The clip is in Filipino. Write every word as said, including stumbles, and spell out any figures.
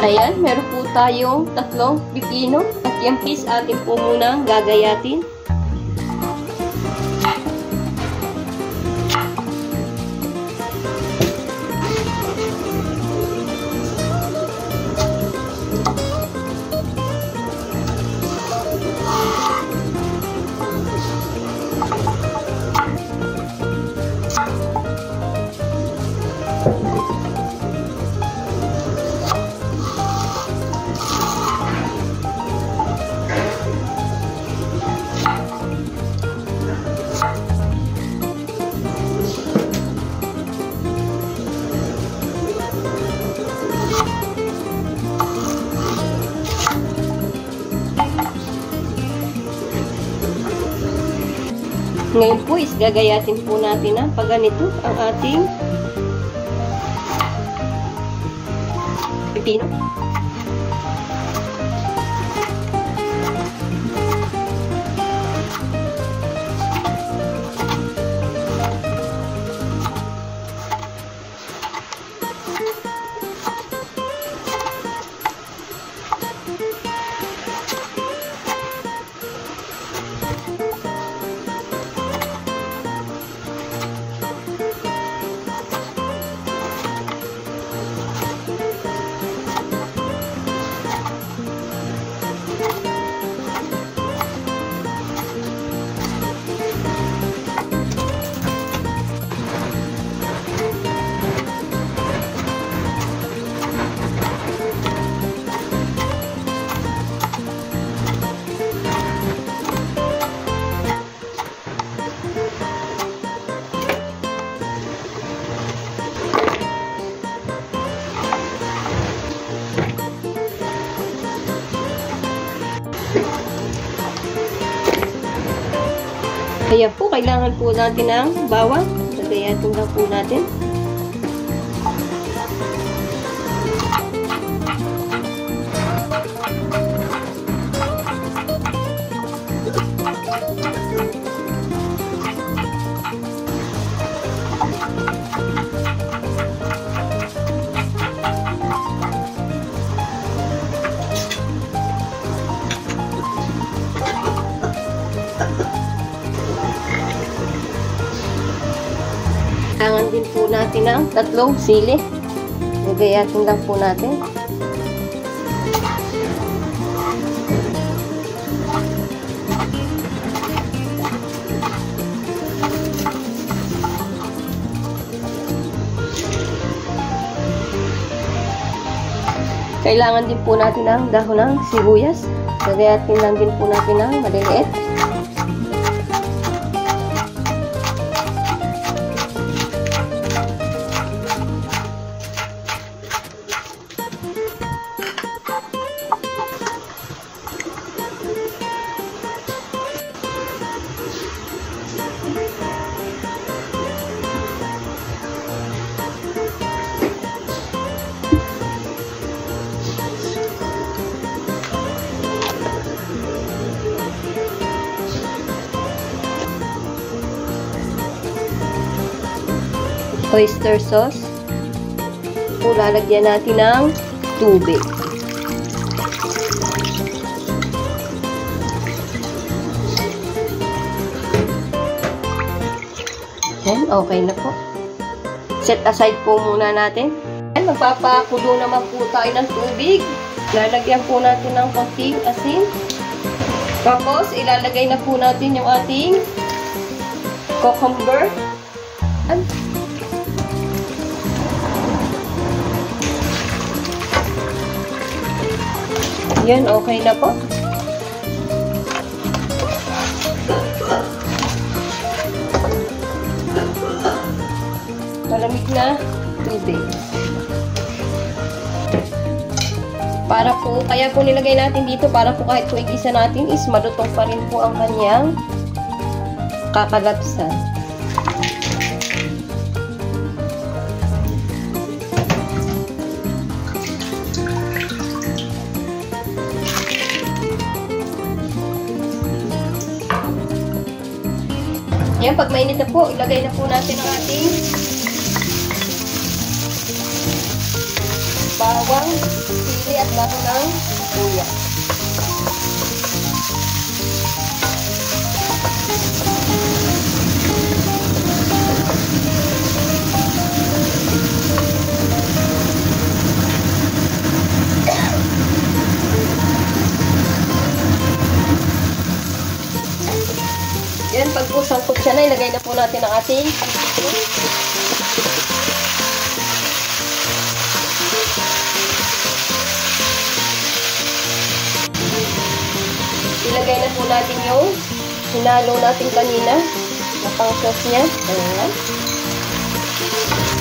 Ayan, meron po tayong tatlong pipino at yan please atin po munang gagayatin. Ngayon po is gagayatin po natin na pag ganito ang ating pipino. Kaya po, kailangan po natin ng bawang. Lagayatin lang po natin. Kailangan din po natin ng tatlong sili. Lagayatin lang po natin. Kailangan din po natin ng dahon ng sibuyas. Lagayatin lang din po natin ng maliliit. Oyster sauce. So, lalagyan natin ng tubig. Yan, okay na po. Set aside po muna natin. Yan, magpapakulo naman po tayo ng tubig. Lalagyan po natin ng konting asin. Tapos, ilalagay na po natin yung ating cucumber. Yan. Yan, okay na po. Malamig na tubig. Para po, kaya po nilagay natin dito para po kahit po igisa natin is malutong pa rin po ang kanyang kakalapsan. Yan, pag mainit na po, ilagay na po natin ang ating bawang, sili at dahon ng luya. Yan, pag po sangkot siya na, ilagay na po natin ang ating ilagay na po natin yung hinalo natin kanina na pang sauce niya. Ayan.